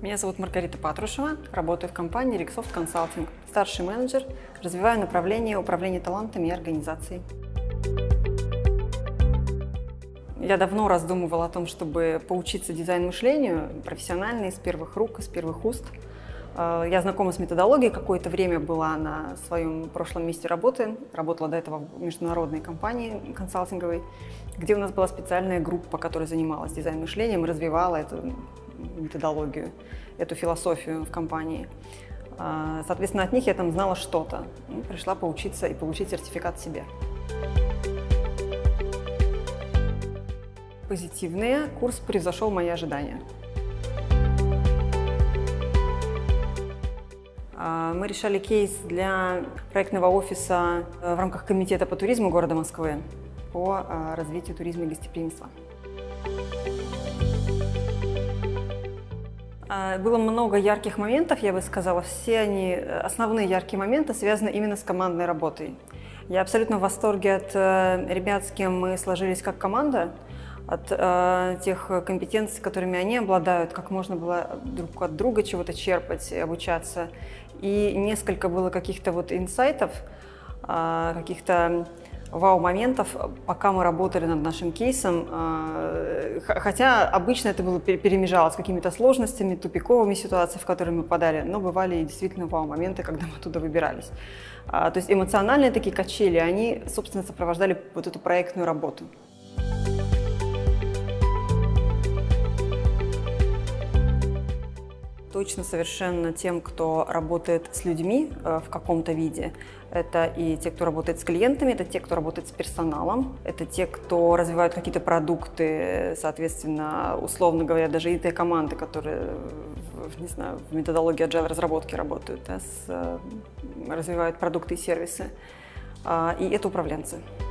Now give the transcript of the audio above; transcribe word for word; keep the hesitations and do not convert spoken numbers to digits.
Меня зовут Маргарита Патрушева, работаю в компании Rixsoft Consulting, старший менеджер, развиваю направление управления талантами и организацией. Я давно раздумывала о том, чтобы поучиться дизайн-мышлению профессионально, из первых рук, из первых уст. Я знакома с методологией, какое-то время была на своем прошлом месте работы, работала до этого в международной компании консалтинговой, где у нас была специальная группа, которая занималась дизайн-мышлением и развивала эту методологию, эту философию в компании. Соответственно, от них я там знала что-то. Пришла поучиться и получить сертификат себе. Позитивные. Курс превзошел мои ожидания. Мы решали кейс для проектного офиса в рамках комитета по туризму города Москвы по развитию туризма и гостеприимства. Было много ярких моментов, я бы сказала. Все они, основные яркие моменты, связаны именно с командной работой. Я абсолютно в восторге от ребят, с кем мы сложились как команда, от тех компетенций, которыми они обладают, как можно было друг от друга чего-то черпать, обучаться. И несколько было каких-то вот инсайтов, каких-то вау-моментов, пока мы работали над нашим кейсом, хотя обычно это было перемежалось с какими-то сложностями, тупиковыми ситуациями, в которые мы попадали, но бывали и действительно вау-моменты, когда мы оттуда выбирались. То есть эмоциональные такие качели, они, собственно, сопровождали вот эту проектную работу. Точно совершенно тем, кто работает с людьми в каком-то виде. Это и те, кто работает с клиентами, это те, кто работает с персоналом, это те, кто развивают какие-то продукты, соответственно, условно говоря, даже и те команды, которые, не знаю, в методологии agile разработки работают, да, с, развивают продукты и сервисы. И это управленцы.